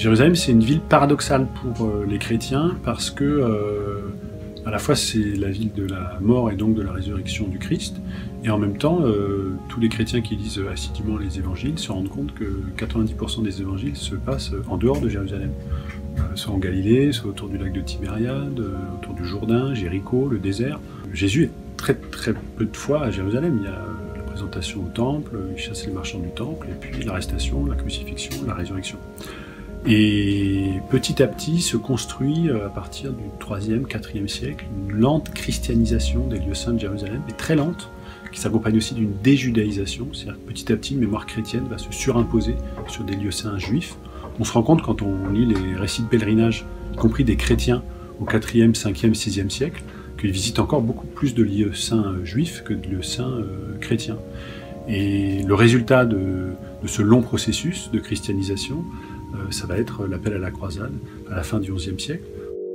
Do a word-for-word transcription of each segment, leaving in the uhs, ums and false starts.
Jérusalem, c'est une ville paradoxale pour euh, les chrétiens parce que euh, à la fois c'est la ville de la mort et donc de la résurrection du Christ, et en même temps, euh, tous les chrétiens qui lisent assidûment les évangiles se rendent compte que quatre-vingt-dix pour cent des évangiles se passent en dehors de Jérusalem, euh, soit en Galilée, soit autour du lac de Tibériade, euh, autour du Jourdain, Jéricho, le désert. Jésus est très très peu de fois à Jérusalem. Il y a la présentation au temple, il chasse les marchands du temple, et puis l'arrestation, la crucifixion, la résurrection. Et petit à petit se construit, à partir du troisième, quatrième siècle, une lente christianisation des lieux saints de Jérusalem, mais très lente, qui s'accompagne aussi d'une déjudaïsation, c'est-à-dire que petit à petit, une mémoire chrétienne va se surimposer sur des lieux saints juifs. On se rend compte quand on lit les récits de pèlerinage, y compris des chrétiens au quatrième, cinquième, sixième siècle, qu'ils visitent encore beaucoup plus de lieux saints juifs que de lieux saints euh, chrétiens. Et le résultat de, de ce long processus de christianisation, euh, ça va être l'appel à la croisade à la fin du onzième siècle.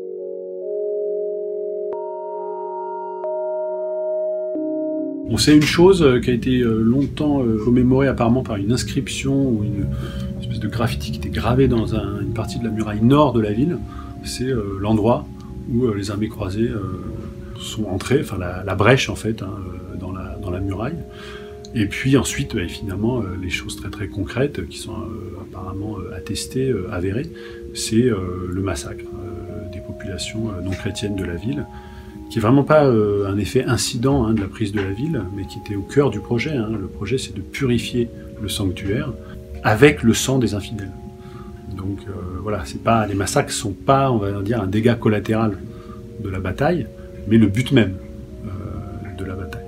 On sait une chose qui a été longtemps commémorée apparemment par une inscription ou une espèce de graffiti qui était gravé dans un, une partie de la muraille nord de la ville. C'est euh, l'endroit où euh, les armées croisées euh, sont entrées, enfin la, la brèche en fait, hein, dans, la, dans la muraille. Et puis ensuite, bah, finalement, euh, les choses très très concrètes qui sont euh, apparemment euh, attestées, euh, avérées, c'est euh, le massacre euh, des populations euh, non chrétiennes de la ville, qui est vraiment pas euh, un effet incident hein, de la prise de la ville, mais qui était au cœur du projet. Hein. Le projet, c'est de purifier le sanctuaire avec le sang des infidèles. Donc euh, voilà, c'est pas, les massacres sont pas, on va dire, un dégât collatéral de la bataille, mais le but même euh, de la bataille.